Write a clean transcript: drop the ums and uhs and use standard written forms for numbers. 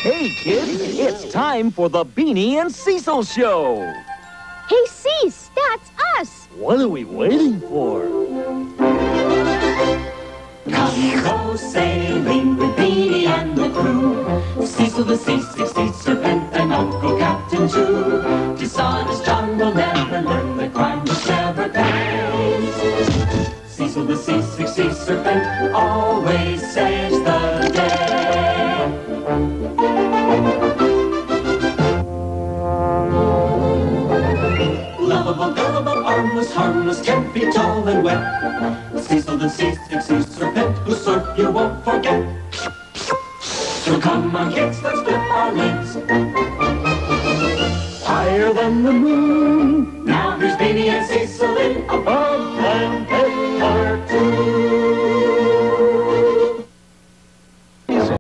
Hey, kids, it's time for the Beany and Cecil Show. Hey, Cease, that's us. What are we waiting for? Come go sailing with Beany and the crew. Cecil the Sea-Sea Serpent and Uncle Captain too. Dishonest John will never learn that crime must never pays. Cecil the Sea Serpent always saves the day. Lovable, gullible, armless, harmless, 10 feet tall and wet. Cecil the Sea Serpent, whose sort you won't forget. So come on, kids, let's flip our lids. Higher than the moon. Now here's Beany and Cecil in a boat.